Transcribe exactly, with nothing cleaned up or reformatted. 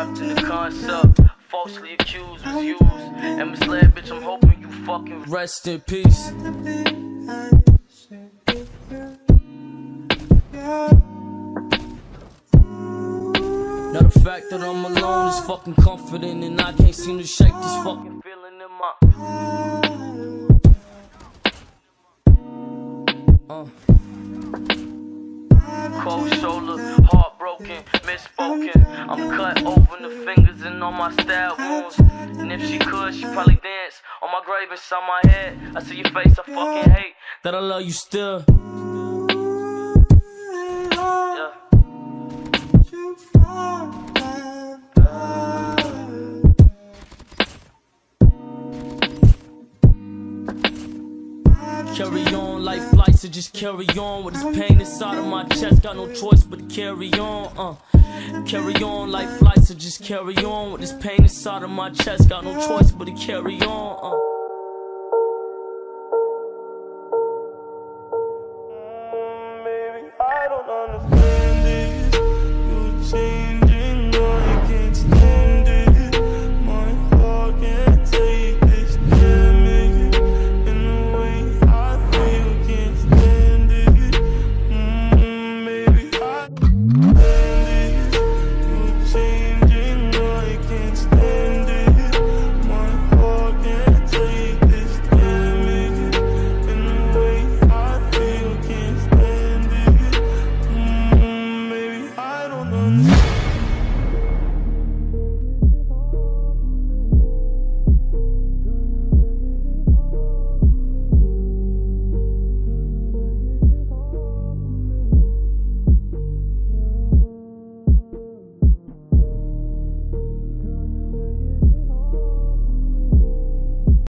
trapped in the concept, falsely accused, was used, and misled, bitch, I'm hoping you fucking rest in peace. Now the fact that I'm alone is fucking comforting, and I can't seem to shake this fucking feeling in my uh. Cold shoulder, heartbroken, misspoken. I'm cut open the fingers and on my stab wounds. And if she could, she'd probably dance on my grave inside my head. I see your face, I fucking hate that I love you still. Yeah. Carry on, life flights, so just carry on with this pain inside of my chest. Got no choice but to carry on. Uh, carry on, life flights, so just carry on with this pain inside of my chest. Got no choice but to carry on. Uh. Mm, baby, I don't understand.